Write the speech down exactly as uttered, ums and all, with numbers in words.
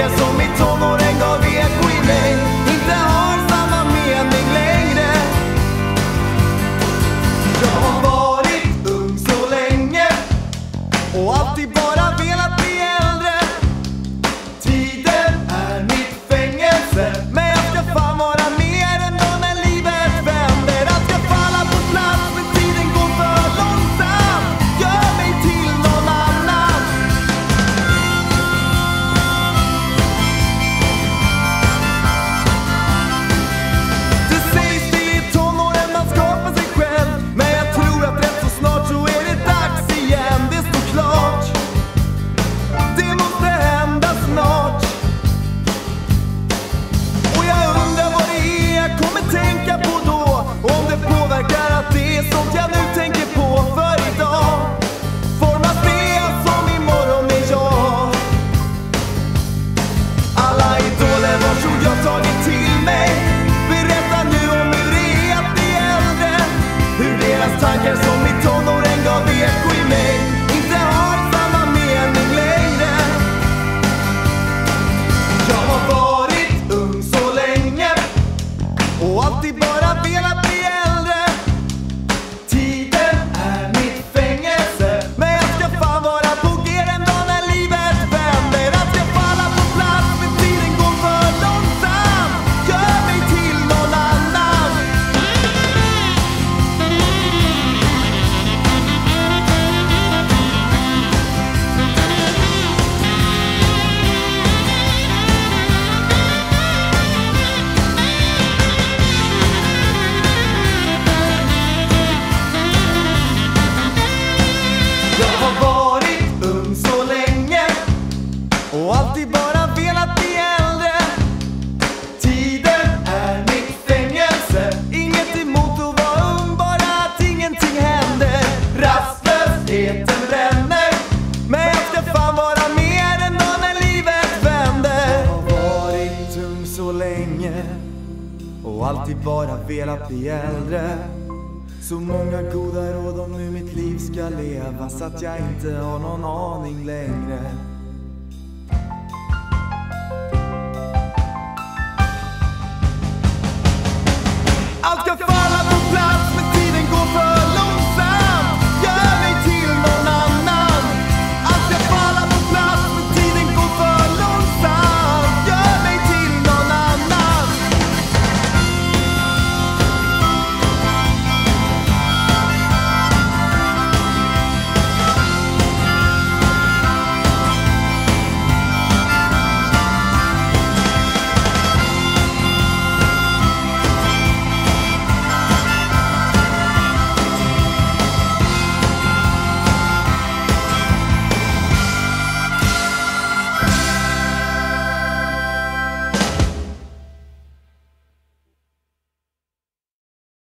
tankar som i tonåren gav eko i mig inte har samma mening längre. Jag har varit ung så länge och alltid bara velat bli äldre. Tiden är mitt fängelse, men jag ska fan vara mer än då när livet vänder. Allt ska falla på plats, men tiden går för långsamt. Gör mig till någon annan. Det sägs det i tonåren man skapar sig själv, men jag tror att rätt så snart så är det dags igen. Det står klart, det måste hända snart. Och jag undrar vad det är jag kommer tänka på då, om det påverkar att det är sånt jag nu tänker på. För idag formas det som imorgon är jag. Alla idoler vars ord jag tagit till mig berättar nu om hur det är att bli äldre. Hur deras tankar som i tonåren gav eko i mig inte har samma mening längre. Jag har varit ung så länge och alltid bara velat bli äldre. Tiden är mitt fängelse, men jag ska fan vara på G en dag när livet vänder. Allt ska falla på plats, men tiden går för långsamt. Gör mig till någon annan. Jag har varit ung så länge och alltid bara velat bli äldre. Tiden är mitt fängelse, inget emot att vara ung, bara att ingenting händer. Rastlösheten bränner, men jag ska fan vara mer än då när livet vänder. Jag har varit ung så länge och alltid bara velat bli äldre. Så många goda råd om hur mitt liv ska leva, så att jag inte har någon aning längre. Allt ska falla